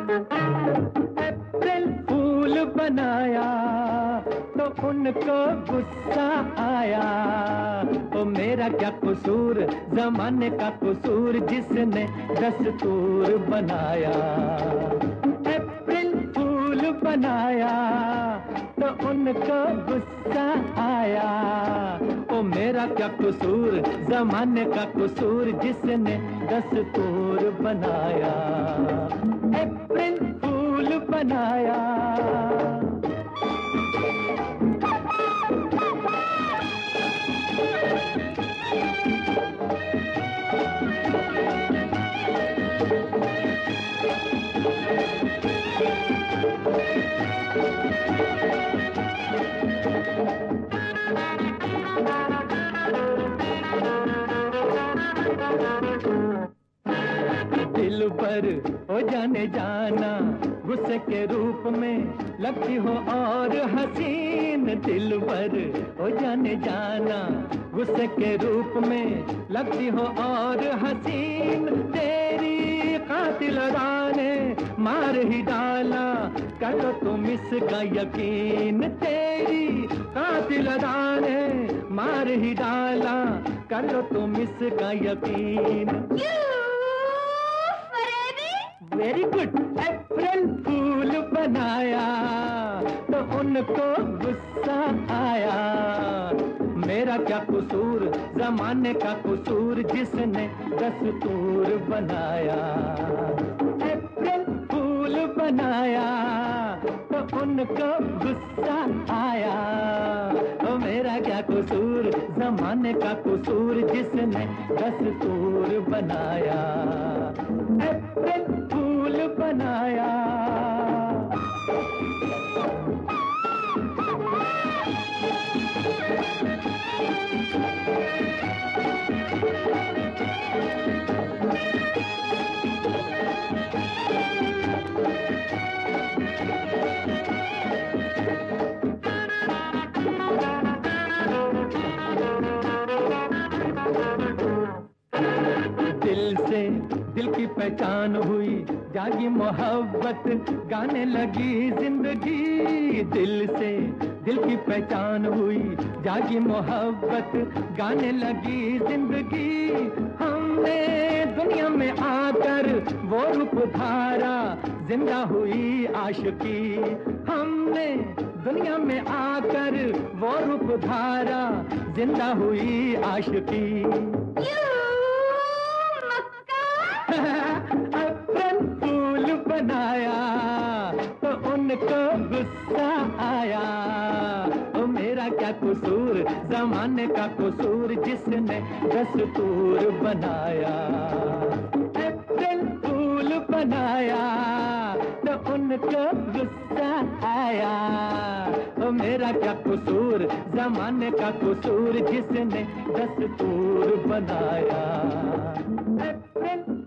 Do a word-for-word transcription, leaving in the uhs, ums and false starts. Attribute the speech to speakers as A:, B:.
A: अप्रैल फूल बनाया तो उनको गुस्सा आया। तो मेरा क्या कसूर, जमाने का कसूर जिसने दस्तूर बनाया। अप्रैल फूल बनाया तो उनको गुस्सा आया। ओ मेरा क्या कसूर, जमाने का कसूर जिसने दस्तूर बनाया। अप्रैल फूल बनाया। दिल पर हो जाने जाना, गुस्से के रूप में लगती हो और हसीन। दिल पर हो जाने जाना, गुस्से के रूप में लगती हो और हसीन। तेरी कातिल राने मार ही डाला, कर लो तुम इसका यकीन। तेरी कातिल राने मार ही डाला, कर लो तुम इसका यकीन। Very good. अप्रैल फूल बनाया तो उनको गुस्सा आया। मेरा क्या कसूर, जमाने का कसूर जिसने दस्तूर बनाया। अप्रैल फूल बनाया तो उनको गुस्सा आया। ओ मेरा क्या कसूर, जमाने का कसूर जिसने दस्तूर बनाया। अप्रैल फूल बनाया। दिल से दिल की पहचान हुई, जागी मोहब्बत गाने लगी जिंदगी। दिल से दिल की पहचान हुई, जागी मोहब्बत गाने लगी जिंदगी। हमने दुनिया में आकर वो रूप धारा, जिंदा हुई आशिकी। हमने दुनिया में आकर वो रूप धारा, जिंदा हुई आशिकी। अप्रैल फूल बनाया तो उनको गुस्सा आया। ओ मेरा क्या कसूर, जमाने का कसूर जिसने दस्तूर बनाया। अप्रैल फूल बनाया तो उनको गुस्सा आया। ओ मेरा क्या कसूर, जमाने का कसूर जिसने दस्तूर बनाया। अप्रैल